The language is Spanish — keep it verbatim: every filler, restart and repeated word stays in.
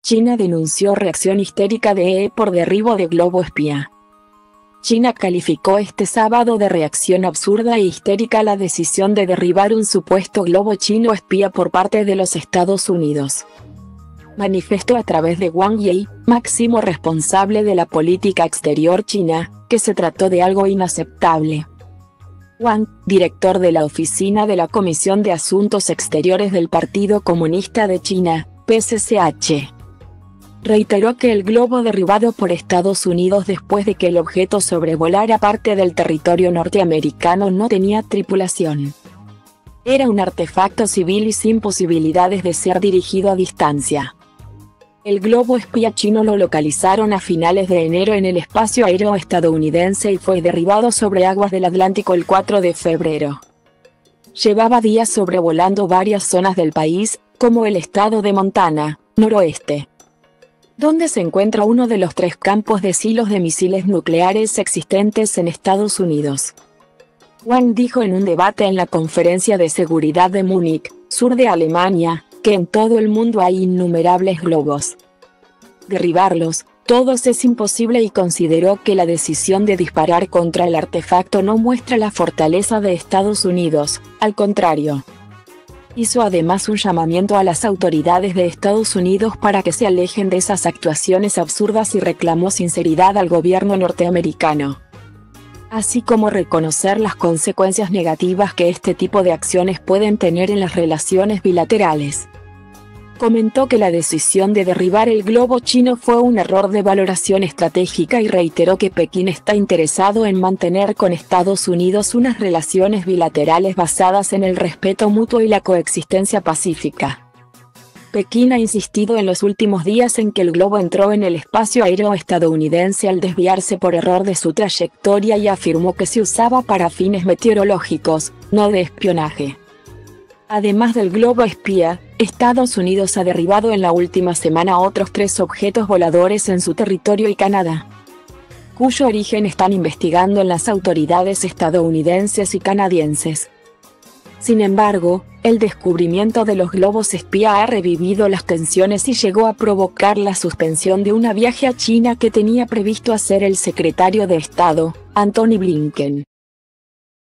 China denunció reacción histérica de E por derribo de globo espía. China calificó este sábado de reacción absurda e histérica la decisión de derribar un supuesto globo chino espía por parte de los Estados Unidos. Manifestó a través de Wang Yi, máximo responsable de la política exterior china, que se trató de algo inaceptable. Wang, director de la oficina de la Comisión de Asuntos Exteriores del Partido Comunista de China, P C C H, reiteró que el globo derribado por Estados Unidos después de que el objeto sobrevolara parte del territorio norteamericano no tenía tripulación. Era un artefacto civil y sin posibilidades de ser dirigido a distancia. El globo espía chino lo localizaron a finales de enero en el espacio aéreo estadounidense y fue derribado sobre aguas del Atlántico el cuatro de febrero. Llevaba días sobrevolando varias zonas del país, como el estado de Montana, noroeste, donde se encuentra uno de los tres campos de silos de misiles nucleares existentes en Estados Unidos. Wang dijo en un debate en la Conferencia de Seguridad de Múnich, sur de Alemania, que en todo el mundo hay innumerables globos. Derribarlos, todos es imposible, y consideró que la decisión de disparar contra el artefacto no muestra la fortaleza de Estados Unidos, al contrario. Hizo además un llamamiento a las autoridades de Estados Unidos para que se alejen de esas actuaciones absurdas y reclamó sinceridad al gobierno norteamericano, así como reconocer las consecuencias negativas que este tipo de acciones pueden tener en las relaciones bilaterales. Comentó que la decisión de derribar el globo chino fue un error de valoración estratégica y reiteró que Pekín está interesado en mantener con Estados Unidos unas relaciones bilaterales basadas en el respeto mutuo y la coexistencia pacífica. Pekín ha insistido en los últimos días en que el globo entró en el espacio aéreo estadounidense al desviarse por error de su trayectoria y afirmó que se usaba para fines meteorológicos, no de espionaje. Además del globo espía, Estados Unidos ha derribado en la última semana otros tres objetos voladores en su territorio y Canadá, cuyo origen están investigando en las autoridades estadounidenses y canadienses. Sin embargo, el descubrimiento de los globos espía ha revivido las tensiones y llegó a provocar la suspensión de un viaje a China que tenía previsto hacer el secretario de Estado, Antony Blinken.